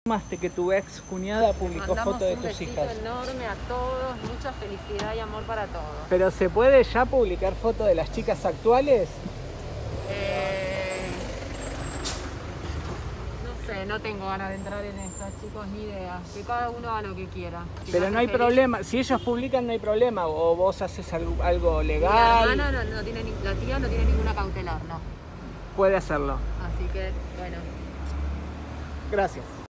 informaste que tu ex cuñada publicó fotos de tus hijas? Un besito enorme a todos, mucha felicidad y amor para todos. ¿Pero se puede ya publicar fotos de las chicas actuales? No sé, no tengo ganas de entrar en eso, chicos, ni idea. Que cada uno haga lo que quiera. Si Pero no hay problema, si ellos publican no hay problema, o vos haces algo legal. Mi hermana la tía no tiene ninguna cautelar, no. Puede hacerlo. Así que, bueno. Gracias.